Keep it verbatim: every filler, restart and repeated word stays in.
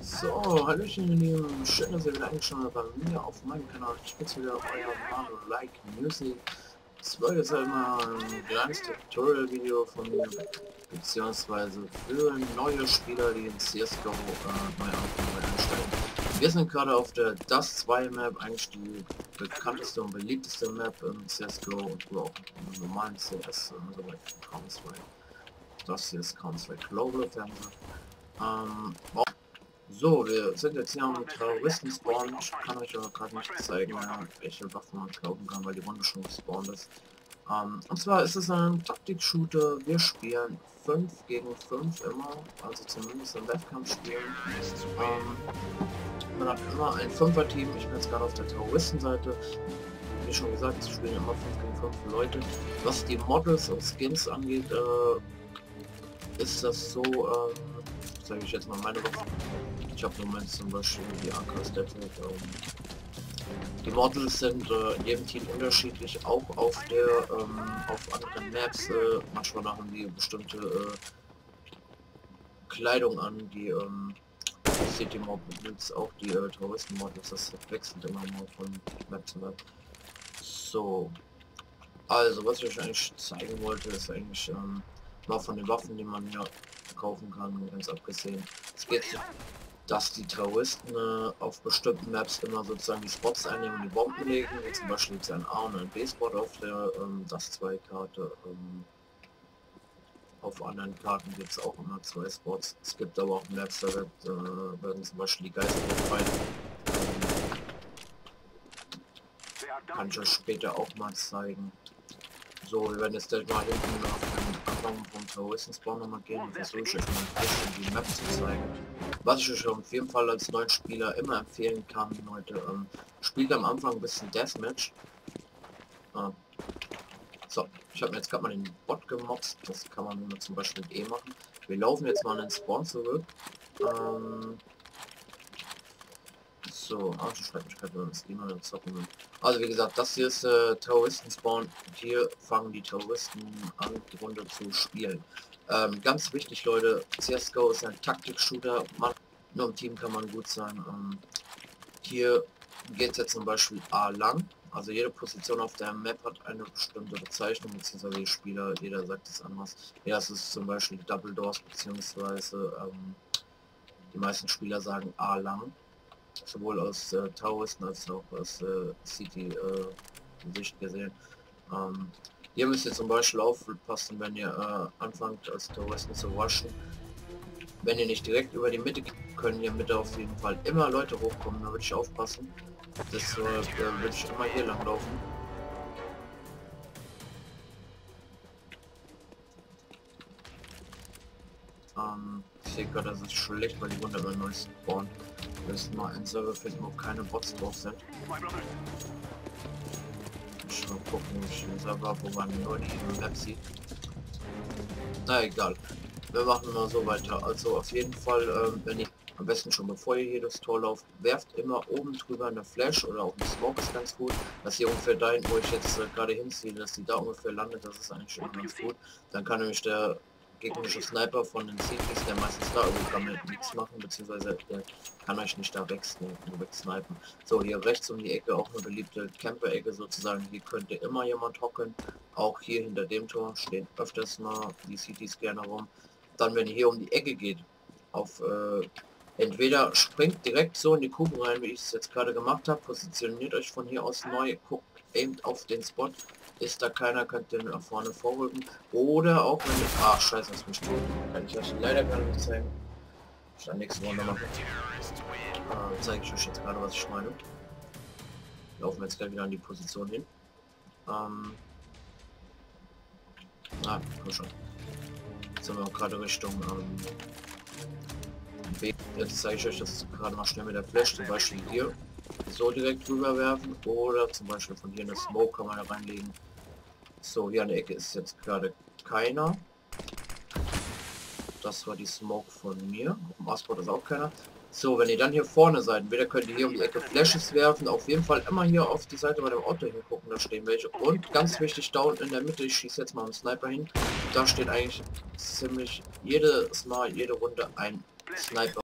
So, hallöchen ihr Lieben, schön, dass ihr wieder eingeschaltet habt bei mir auf meinem Kanal. Ich bin wieder euer Mario Like Music. Das war jetzt einmal ein kleines Tutorial-Video von mir, beziehungsweise für neue Spieler, die in C S G O äh, neu einsteigen. Wir sind gerade auf der Dust zwei Map, eigentlich die bekannteste und beliebteste Map im C S G O und wo auch im normalen C S und so weiter. Counter-Strike. Das hier ist Counter-Strike Global Offensive. Ähm, So, wir sind jetzt hier am Terroristen-Spawn. Ich kann euch aber gerade nicht zeigen, welche Waffen man kaufen kann, weil die Runde schon gespawnt ist. Ähm, und zwar ist es ein Taktik-Shooter. Wir spielen fünf gegen fünf immer, also zumindest im Wettkampf-Spielen. Ähm, man hat immer ein Fünfer-Team. Ich bin jetzt gerade auf der Terroristenseite. Wie schon gesagt, es spielen immer fünf gegen fünf Leute. Was die Models und Skins angeht, äh, ist das so, ähm, sage ich jetzt mal meine Waffe. Ich habe im Moment zum Beispiel die A K Static. Ähm, die Models sind äh, in jedem Team unterschiedlich, auch auf der ähm, auf anderen Maps. Äh, manchmal haben die bestimmte äh, Kleidung an, die ähm, City Models, auch die äh, Terroristen Models. Das wechselt immer mal von Map zu Map. So, also was ich euch eigentlich zeigen wollte, ist eigentlich ähm, mal von den Waffen, die man ja kaufen kann, ganz abgesehen. Es geht so, dass die Terroristen äh, auf bestimmten Maps immer sozusagen die Spots einnehmen und die Bomben legen. Wie zum Beispiel gibt es ein A und ein B-Spot auf der ähm, das zwei Karte. Ähm, auf anderen Karten gibt es auch immer zwei Spots. Es gibt aber auch Maps, da wird, äh, werden zum Beispiel die Geister befreit. Ähm, kann ich euch später auch mal zeigen. So, wir werden jetzt gleich mal hinten auf den Anfang vom Terroristen-Spawn nochmal gehen und versuche ich euch mal ein bisschen die Map zu zeigen. Was ich euch auf jeden Fall als neuen Spieler immer empfehlen kann, Leute, ähm, spielt am Anfang ein bisschen Deathmatch. Ah. So, ich habe mir jetzt gerade mal den Bot gemobst, das kann man nur zum Beispiel mit E machen. Wir laufen jetzt mal in den Spawn zurück. Ähm, So, ach, ich schreibe mich gerade das E-Mail zocken. Also wie gesagt, das hier ist äh, Terroristen-Spawn. Hier fangen die Terroristen an, die Runde zu spielen. Ähm, ganz wichtig, Leute, C S G O ist ein Taktik-Shooter. Man, nur im Team kann man gut sein. Ähm, hier geht es jetzt zum Beispiel A lang. Also jede Position auf der Map hat eine bestimmte Bezeichnung, beziehungsweise die Spieler, jeder sagt es anders. Ja, es ist zum Beispiel Double Doors, beziehungsweise ähm, die meisten Spieler sagen A lang. Sowohl aus äh, Terroristen als auch aus äh, City äh, Sicht gesehen. Ähm, ihr müsst jetzt zum Beispiel aufpassen, wenn ihr äh, anfangt als Terroristen zu rushen. Wenn ihr nicht direkt über die Mitte geht, können hier Mitte auf jeden Fall immer Leute hochkommen, da würde ich aufpassen. Deshalb äh, würde ich immer hier lang laufen. Ähm, ich sehe gerade, das ist schlecht, weil die Runde immer neu spawnen. Wir müssen mal einen Server finden, wo keine Bots drauf sind. Ich mal gucken, welchen Server, wo man nur die Map sieht. Na egal. Wir machen mal so weiter. Also auf jeden Fall, ähm, wenn ihr am besten schon bevor ihr hier das Tor lauft, werft immer oben drüber eine Flash oder auch eine Smoke ist ganz gut. Dass ihr ungefähr dahin, wo ich jetzt äh, gerade hinziehe, dass die da ungefähr landet, das ist eigentlich schon ganz gut. Dann kann nämlich der gegnerische Sniper von den Cities, der meistens da irgendwie kann mit nichts machen, beziehungsweise der kann euch nicht da wegsnipen, wegsnipen. So, hier rechts um die Ecke auch eine beliebte Camper-Ecke sozusagen, hier könnte immer jemand hocken. Auch hier hinter dem Tor stehen öfters mal die Cities gerne rum. Dann, wenn ihr hier um die Ecke geht, auf äh, entweder springt direkt so in die Kugel rein, wie ich es jetzt gerade gemacht habe, positioniert euch von hier aus neu, guckt, aimt auf den Spot. Ist da keiner, könnt ihr nach vorne vorrücken. Oder auch wenn ihr... Ach, scheiße, das mich tot. Kann ich euch leider gar nicht zeigen. Ich dann nächste Runde machen. Äh, zeige ich euch jetzt gerade, was ich meine. Laufen wir jetzt gleich wieder an die Position hin. Ähm... Ah, komm schon. Jetzt sind wir auch gerade Richtung ähm, B. Jetzt zeige ich euch das gerade mal schnell mit der Flash, zum Beispiel hier so direkt drüber werfen oder zum Beispiel von hier eine Smoke kann man da reinlegen. So, hier an der Ecke ist jetzt gerade keiner. Das war die Smoke von mir. Auf dem Assport ist auch keiner. So, wenn ihr dann hier vorne seid, entweder könnt ihr hier um die Ecke Flashes werfen, auf jeden Fall immer hier auf die Seite bei dem Auto hingucken, da stehen welche. Und ganz wichtig, da unten in der Mitte, ich schieße jetzt mal einen Sniper hin, da steht eigentlich ziemlich jedes Mal, jede Runde ein Sniper.